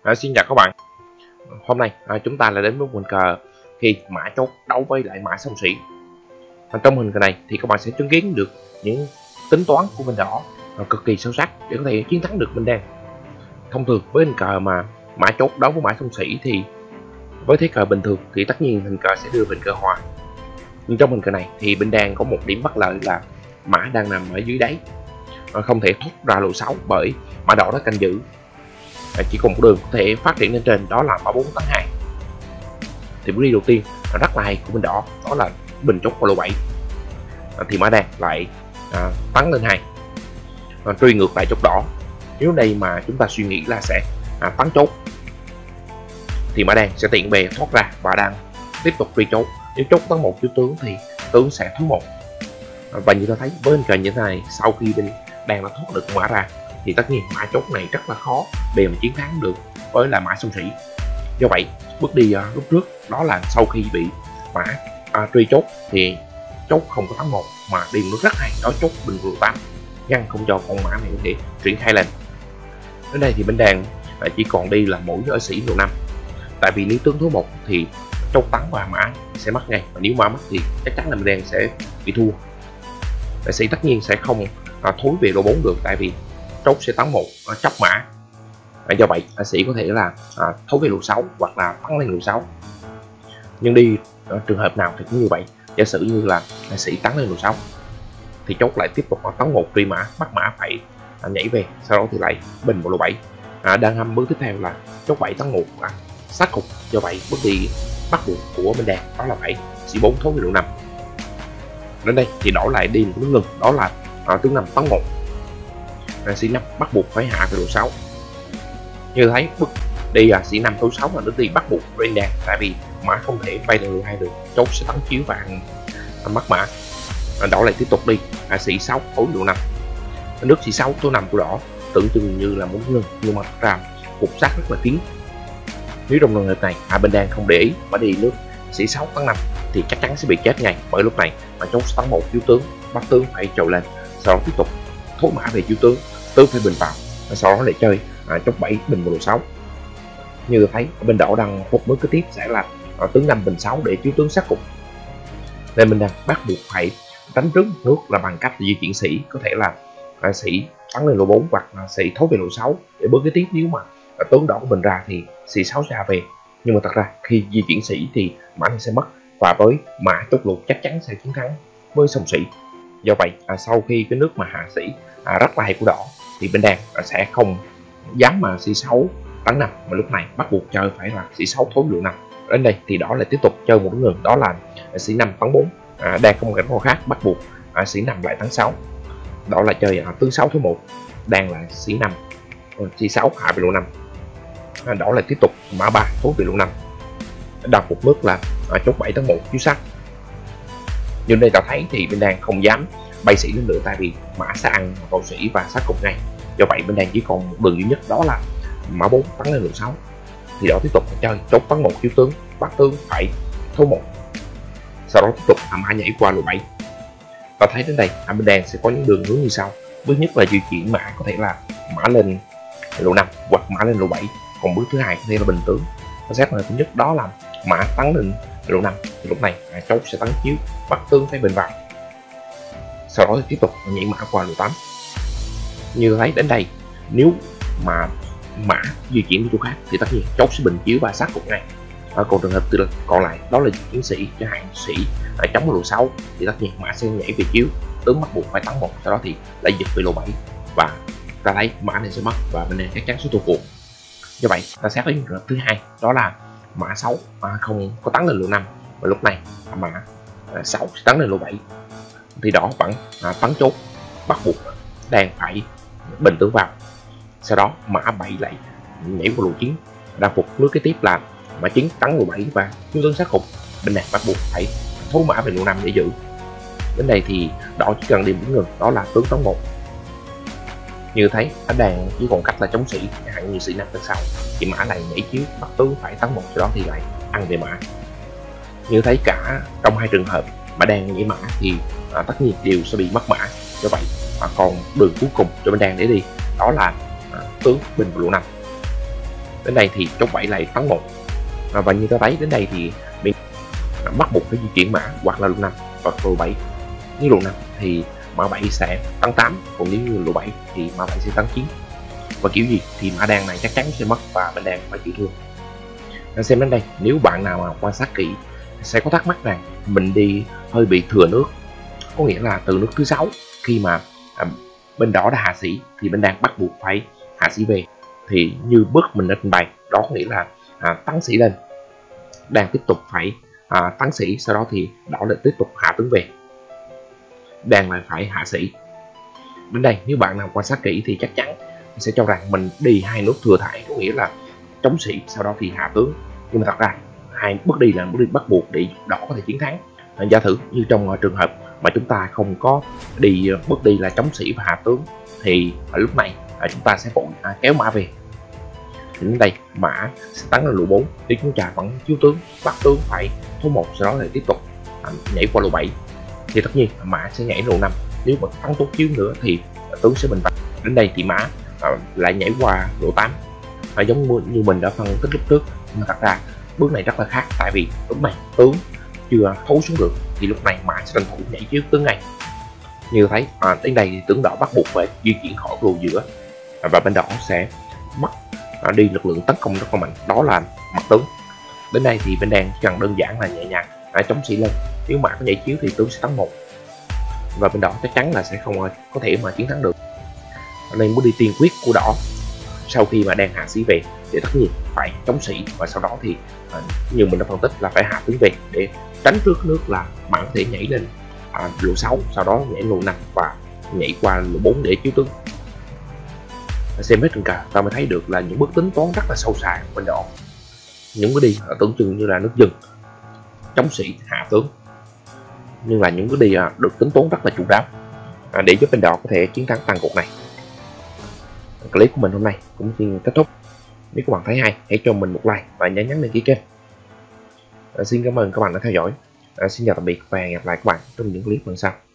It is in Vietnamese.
Xin chào các bạn. Hôm nay chúng ta lại đến với một hình cờ khi mã chốt đấu với lại mã xông xỉ. Trong hình cờ này thì các bạn sẽ chứng kiến được những tính toán của bên đỏ cực kỳ sâu sắc để có thể chiến thắng được bên đen. Thông thường với hình cờ mà mã chốt đấu với mã xông xỉ thì với thế cờ bình thường thì tất nhiên hình cờ sẽ đưa hình cờ hòa. Nhưng trong hình cờ này thì bên đen có một điểm bất lợi là mã đang nằm ở dưới đáy, không thể thoát ra lỗ 6 bởi mã đỏ đã canh giữ. Chỉ còn một đường có thể phát triển lên trên, đó là mã 4 tấn 2. Thì bước đi đầu tiên rất là hay của bên đỏ, đó là bình chốt qua lỗ 7. Thì mã đen lại tấn lên 2, truy ngược lại chốt đỏ. Nếu đây mà chúng ta suy nghĩ là sẽ tấn chốt thì mã đen sẽ tiện bề thoát ra và đang tiếp tục truy chốt. Nếu chốt tấn 1 chú tướng thì tướng sẽ thắng 1. Và như ta thấy với hình cờ như thế này, sau khi bên đen đã thoát được mã ra thì tất nhiên mã chốt này rất là khó để mà chiến thắng được với là mã xông xỉ. Do vậy bước đi lúc trước đó là sau khi bị mã truy chốt thì chốt không có thắng 1 mà đi nó rất hay, đó chốt bình vừa 8 ngăn không cho con mã này có thể triển khai lên. Đến đây thì bên đen chỉ còn đi là mỗi ở sĩ lộ 5, tại vì nếu tướng thứ 1 thì chốt tấn và mã sẽ mất ngay, và nếu mã mất thì chắc chắn là bên đen sẽ bị thua. Đại sĩ tất nhiên sẽ không thối về lô 4 được, tại vì chốt sẽ tấn 1 chấp mã. Do vậy đại sĩ có thể là thối về lô 6 hoặc là tấn lên lô 6. Nhưng đi trường hợp nào thì cũng như vậy. Giả sử như là đại sĩ tấn lên lô 6 thì chốt lại tiếp tục tấn 1 truy mã, bắt mã phải nhảy về, sau đó thì lại bình vào lô 7. Đang hâm bước tiếp theo là chốt 7 tấn 1 sát cục. Do vậy bước đi bắt buộc của bên đen đó là phải sĩ 4 thối về lô 5. Đến đây thì đổ lại đi một tướng ngừng, đó là tướng 5 tấn 1. Sĩ 5 bắt buộc phải hạ về lô 6. Như thấy bước đi sĩ 5 thối 6 là nước đi bắt buộc bên đen, tại vì mã không thể bay lên lô 2 được, chốt sẽ tấn chiếu và mất mã. Đỏ lại tiếp tục đi sĩ 6 thối lô 5. Nước sĩ 6 thối 5 của đỏ tưởng chừng như là muốn ngừng, nhưng mà thật ra cục sát rất là kín. Nếu trong trường hợp này bên đen không để ý mà đi nước sĩ 6 tấn 5 thì chắc chắn sẽ bị chết ngay, bởi lúc này mà chốt tấn 1 chiếu tướng, bắt tướng phải trồi lên, sau đó tiếp tục thối mã về chiếu tướng, tướng phải bình vào, sau đó lại chơi chốt 7 bình vào lô 6. Như thấy ở bên đỏ đang một bước kế tiếp sẽ là tướng 5 bình 6 để chiếu tướng sát cục, nên mình đang bắt buộc phải đánh trước nước là bằng cách di chuyển sĩ, có thể là sĩ tấn lên lô 4 hoặc là sĩ thối về lô 6 để bước kế tiếp. Nếu mà tướng đỏ của mình ra thì sĩ 6 ra về, nhưng mà thật ra khi di chuyển sĩ thì mã này sẽ mất, và với mã chốt lục chắc chắn sẽ chiến thắng với xông xỉ. Do vậy sau khi cái nước mà hạ sĩ rất là hay của đỏ thì bên đen sẽ không dám mà sĩ 6 tấn 5, mà lúc này bắt buộc chơi phải là sĩ 6 thối lô 5. Đến đây thì đỏ lại tiếp tục chơi một ngừng, đó là sĩ 5 tấn 4. Đang không có cảnh khác, bắt buộc sĩ 5 lại tấn 6. Đỏ lại chơi tướng 6 thối 1, đang là sĩ 5 sĩ 6 hạ về lô 5. Đỏ lại tiếp tục mã 3 thối về lô 5, đặt một mức là chốt 7 tấn 1 chiếu sát. Nhưng đây ta thấy thì bên đen không dám bay sĩ lên nữa, tại vì mã sẽ ăn cầu sĩ và sát cục ngay. Do vậy bên đen chỉ còn một đường duy nhất, đó là mã 4 tấn lên lô 6. Thì đỏ tiếp tục chơi chốt tấn 1 chiếu tướng, bắt tướng phải thối 1, sau đó tiếp tục mã nhảy qua lô 7. Ta thấy đến đây bên đen sẽ có những đường hướng như sau. Bước nhất là di chuyển mã, có thể là mã lên lô 5 hoặc mã lên lô 7. Còn bước thứ hai có thể là bình tướng. Ta xét là thứ nhất đó là mã tấn lên lô 5, thì lúc này chốt sẽ tấn chiếu, bắt tướng phải bình vào, sau đó thì tiếp tục nhảy mã qua lô 8. Như thấy đến đây, nếu mà mã di chuyển đi chỗ khác thì tất nhiên chốt sẽ bình chiếu và sát cục ngay. Còn trường hợp còn lại đó là chiến sĩ, chẳng hạn sĩ chống lô 6 thì tất nhiên mã sẽ nhảy về chiếu, tướng bắt buộc phải tấn 1, sau đó thì lại giật về lô 7 và ta thấy mã này sẽ mất và bên này chắc chắn sẽ thua cuộc. Do vậy ta xét đến trường hợp thứ hai, đó là mã 6 không có tấn lên lô 5, và lúc này mã 6 tấn lên lô 7 thì đỏ vẫn tấn chốt, bắt buộc đen phải bình tướng vào, sau đó mã 7 lại nhảy vào lô 9, đang phục nước kế tiếp là mã 9 tấn lô 7 và chiếu tướng sát cục. Bên này bắt buộc phải thối mã về lô 5 để giữ. Đến đây thì đỏ chỉ cần đi một ngừng, đó là tướng tấn 1. Như thấy ở đàn chỉ còn cách là chống sĩ, chẳng hạn như sĩ 5 tấn 6 thì mã này nhảy chiếu, bắt tướng phải tấn 1, sau đó thì lại ăn về mã. Như thấy cả trong hai trường hợp mà đang nhảy mã thì tất nhiên đều sẽ bị mất mã. Do vậy còn đường cuối cùng cho bên đàn để đi, đó là tướng bình vào lô 5. Đến đây thì chốt 7 lại tấn 1. Và như ta thấy đến đây thì mình bắt buộc phải di chuyển mã hoặc là lô 5 và lô 7. Nếu lô 5 thì mã 7 sẽ tấn 8, còn nếu như lô 7 thì mã 7 sẽ tấn 9. Và kiểu gì thì mã đen này chắc chắn sẽ mất và bên đen phải chịu thua. Xem đến đây, nếu bạn nào mà quan sát kỹ sẽ có thắc mắc rằng mình đi hơi bị thừa nước, có nghĩa là từ nước thứ 6 khi mà bên đỏ đã hạ sĩ thì bên đen bắt buộc phải hạ sĩ về. Thì như bước mình đã trình bày, đó có nghĩa là tấn sĩ lên, đen tiếp tục phải tấn sĩ, sau đó thì đỏ lại tiếp tục hạ tướng về, đen lại phải hạ sĩ. Đến đây nếu bạn nào quan sát kỹ thì chắc chắn sẽ cho rằng mình đi hai nước thừa thải, có nghĩa là chống sĩ sau đó thì hạ tướng. Nhưng mà thật ra hai bước đi là bước đi bắt buộc để đỏ có thể chiến thắng. Giả thử như trong trường hợp mà chúng ta không có đi bước đi là chống sĩ và hạ tướng thì lúc này chúng ta sẽ vội kéo mã về. Thì đến đây mã sẽ tấn lên lô 4, để chúng ta vẫn chiếu tướng, bắt tướng phải số 1, sau đó thì tiếp tục nhảy qua lô 7. Thì tất nhiên mã sẽ nhảy lô 5, nếu mà tấn tốt chiếu nữa thì tướng sẽ bình bạch. Đến đây thì mã lại nhảy qua lô 8, giống như mình đã phân tích lúc trước. Nhưng mà thật ra bước này rất là khác, tại vì lúc này tướng chưa thấu xuống được thì lúc này mã sẽ tranh thủ nhảy trước tướng ngay. Như thấy đến đây thì tướng đỏ bắt buộc phải di chuyển khỏi lô giữa, và bên đỏ sẽ mất đi lực lượng tấn công rất là mạnh, đó là mặt tướng. Đến đây thì bên đen cần đơn giản là nhẹ nhàng chống sĩ lên, nếu mã có nhảy chiếu thì tướng sẽ tấn 1, và bên đỏ chắc chắn là sẽ không có thể mà chiến thắng được. Nên muốn đi tiên quyết của đỏ sau khi mà đen hạ sĩ về thì tất nhiên phải chống sĩ, và sau đó thì như mình đã phân tích là phải hạ tướng về để tránh trước nước là mã có thể nhảy lên lô 6, sau đó nhảy lô 5 và nhảy qua lô 4 để chiếu tướng. Xem hết trận cờ ta mới thấy được là những bước tính toán rất là sâu xa bên đỏ. Những bước đi tưởng chừng như là nước dừng, chống sĩ hạ tướng, nhưng là những bước đi được tính toán rất là chu đáo để giúp bên đỏ có thể chiến thắng tàn cuộc này. Clip của mình hôm nay cũng xin kết thúc. Nếu các bạn thấy hay, hãy cho mình một like và nhớ nhấn đăng ký kênh. Xin cảm ơn các bạn đã theo dõi. Xin chào tạm biệt và hẹn gặp lại các bạn trong những clip lần sau.